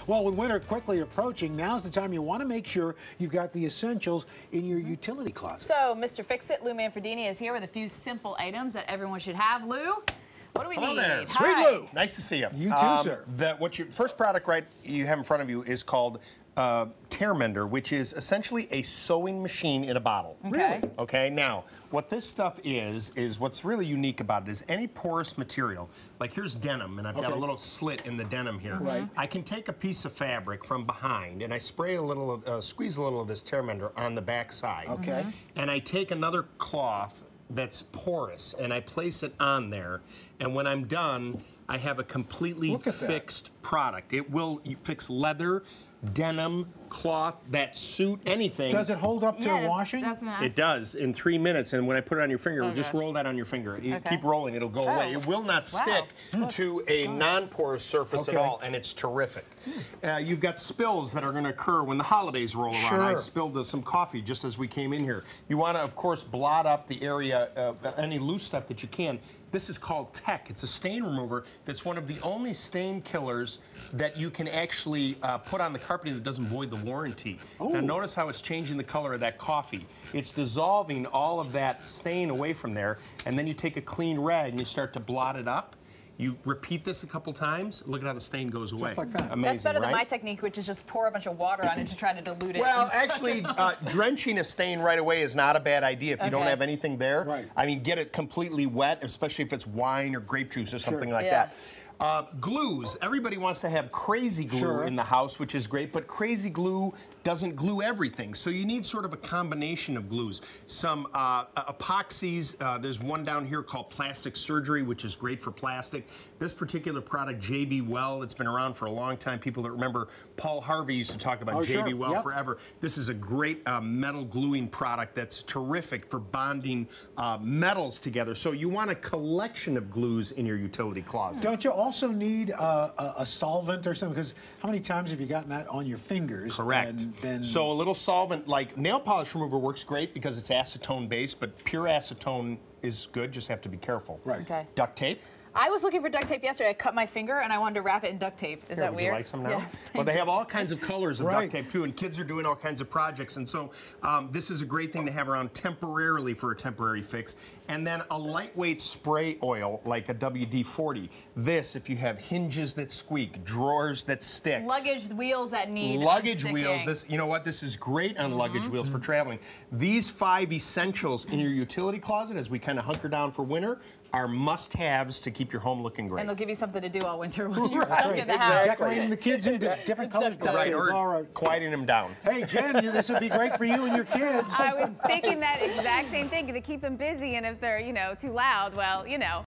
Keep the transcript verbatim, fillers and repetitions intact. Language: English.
Well, with winter quickly approaching, now's the time you want to make sure you've got the essentials in your utility closet. So, Mister Fix-It, Lou Manfredini, is here with a few simple items that everyone should have. Lou, what do we Hello need? there. Hi. Sweet Lou. Nice to see you. You too, um, sir. The, what you, first product right you have in front of you is called uh, Tear Mender, which is essentially a sewing machine in a bottle. Okay. Really? Okay, now, what this stuff is, is what's really unique about it is any porous material, like here's denim, and I've got Okay. a little slit in the denim here. Right. I can take a piece of fabric from behind, and I spray a little, of, uh, squeeze a little of this Tear Mender on the back side. Okay. And I take another cloth that's porous, and I place it on there, and when I'm done, I have a completely Look at that. fixed product. It will fix leather, denim, cloth, that suit, anything. Does it hold up to Yes, washing? that's what I It asked. does in three minutes, and when I put it on your finger, Oh, just gosh. roll that on your finger. You Okay. keep rolling, it'll go away. Oh. It will not Wow. stick to a non-porous surface Okay. at all, and it's terrific. Uh, you've got spills that are going to occur when the holidays roll around. Sure. I spilled uh, some coffee just as we came in here. You want to, of course, blot up the area, uh, any loose stuff that you can. This is called Tech. It's a stain remover that's one of the only stain killers that you can actually uh, put on the carpeting that doesn't void the warranty. Now notice how it's changing the color of that coffee. It's dissolving all of that stain away from there, and then you take a clean rag and you start to blot it up. You repeat this a couple times, look at how the stain goes away. like that. Amazing, That's better right? than my technique, which is just pour a bunch of water on it to try to dilute it. Well, actually, uh, drenching a stain right away is not a bad idea if you don't Okay. have anything there. Right. I mean, get it completely wet, especially if it's wine or grape juice or something like Yeah. that. Uh, glues. Everybody wants to have crazy glue Sure. in the house, which is great, but crazy glue doesn't glue everything. So you need sort of a combination of glues. Some uh, epoxies. Uh, there's one down here called Plastic Surgery, which is great for plastic. This particular product, J B Well, it's been around for a long time. People that remember Paul Harvey used to talk about Oh, J B sure. Well Yep. forever. This is a great uh, metal gluing product that's terrific for bonding uh, metals together. So you want a collection of glues in your utility closet. Don't you also need uh, a, a solvent or something? Because how many times have you gotten that on your fingers? Correct. And then So a little solvent, like nail polish remover works great because it's acetone based, but pure acetone is good, just have to be careful. Right. Okay. Duct tape. I was looking for duct tape yesterday. I cut my finger and I wanted to wrap it in duct tape. Is Here, that would weird? you like some now? Yes. Well, they have all kinds of colors of Right. duct tape too, and kids are doing all kinds of projects, and so um, this is a great thing to have around temporarily for a temporary fix. And then a lightweight spray oil like a W D forty. This, if you have hinges that squeak, drawers that stick, Luggage wheels that need luggage unsticking. wheels. This, you know what? This is great on Mm-hmm. luggage wheels for traveling. These five essentials in your utility closet, as we kind of hunker down for winter, are must-haves to keep your home looking great. And they'll give you something to do all winter when you're Right. stuck in the Exactly. house. Decorating the kids into different colors. Right, or All right. quieting them down. Hey, Jen, you- this would be great for you and your kids. I was thinking that exact same thing, to keep them busy, and if they're, you know, too loud, well, you know.